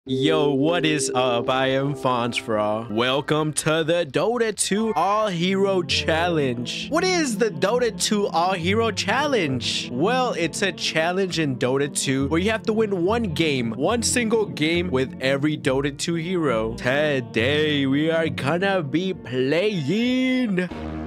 Yo, what is up? I am Fonsfra. Welcome to the Dota 2 All Hero Challenge. What is the Dota 2 All Hero Challenge? Well, it's a challenge in Dota 2 where you have to win one single game with every Dota 2 hero. Today, we are gonna be playing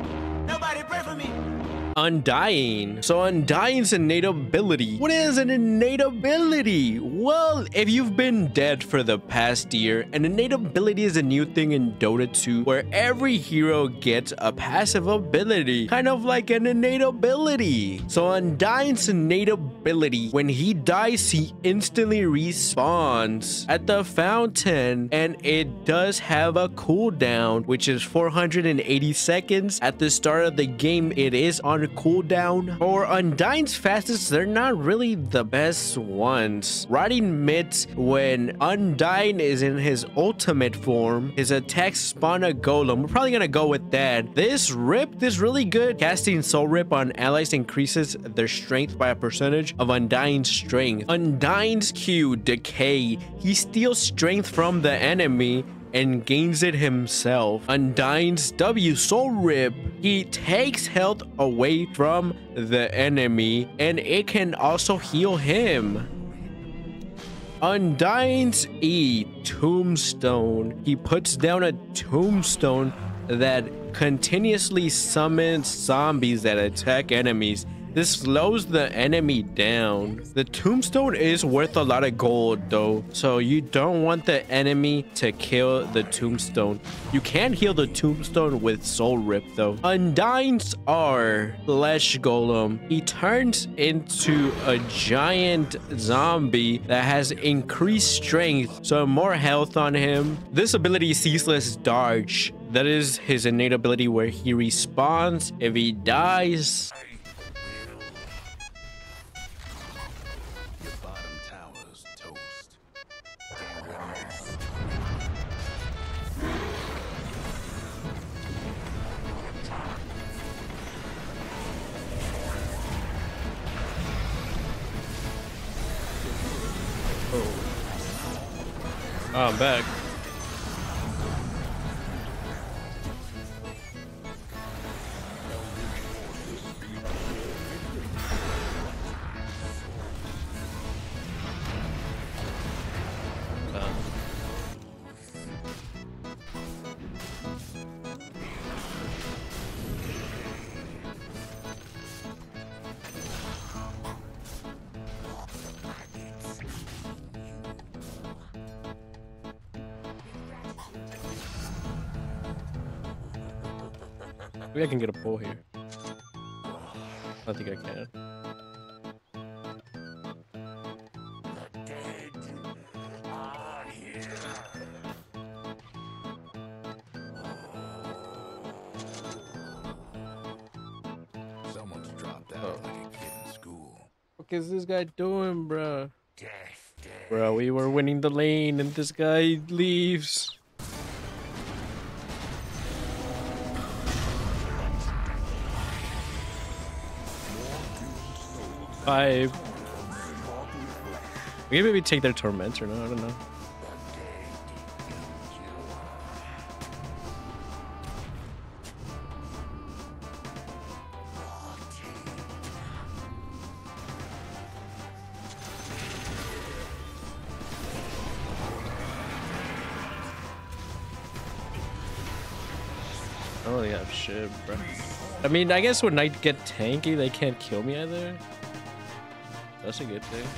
Undying. So Undying's innate ability. What is an innate ability? Well, if you've been dead for the past year, an innate ability is a new thing in Dota 2 where every hero gets a passive ability, kind of like an innate ability. So Undying's innate ability, when he dies, he instantly respawns at the fountain, and it does have a cooldown, which is 480 seconds. At the start of the game, it is on cooldown. For Undying's fastest, they're not really the best ones. Riding mids, when Undying is in his ultimate form, his attacks spawn a golem. We're probably gonna go with that. This rip is really good. Casting Soul Rip on allies increases their strength by a percentage of Undying's strength. Undying's Q, Decay. He steals strength from the enemy and gains it himself. Undying's W, Soul Rip. He takes health away from the enemy and it can also heal him. Undying's E, Tombstone. He puts down a tombstone that continuously summons zombies that attack enemies. This slows the enemy down. The tombstone is worth a lot of gold though, so you don't want the enemy to kill the tombstone. You can heal the tombstone with Soul Rip though. Undying's R, Flesh Golem. He turns into a giant zombie that has increased strength, so more health on him. This ability is Ceaseless Dodge. That is his innate ability where he respawns if he dies. Oh, I'm back. Maybe I can get a pull here. I think I can. Someone's dropped out like a kid in school. What is this guy doing, bruh? Bro, we were winning the lane and this guy leaves. Five. We can maybe take their Tormentor, no? I don't know. I don't really have shit, bro. I mean, I guess when I get tanky, they can't kill me either. That's a good thing.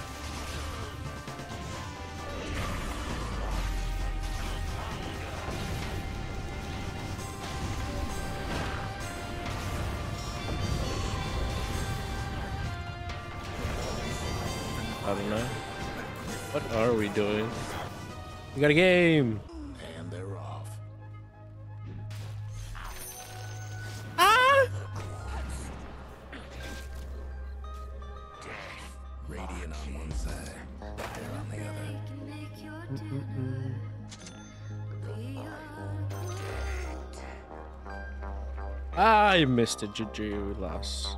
I don't know. What are we doing? We got a game. And they're off. Radiant on one side, fire on the other. I missed it, GG, we lost.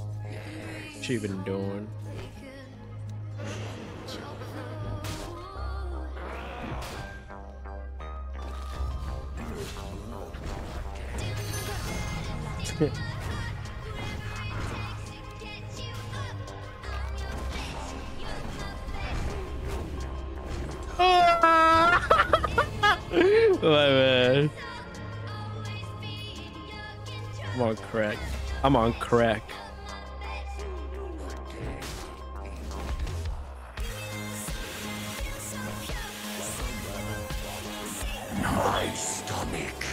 What you even doing? My man. I'm on crack. I'm on crack. My stomach.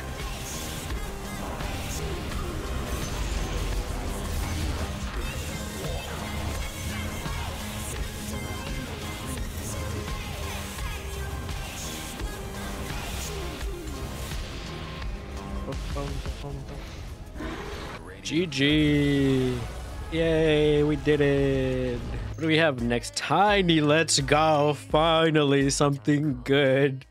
GG. Yay, we did it. What do we have next? Tiny, let's go. Finally, something good.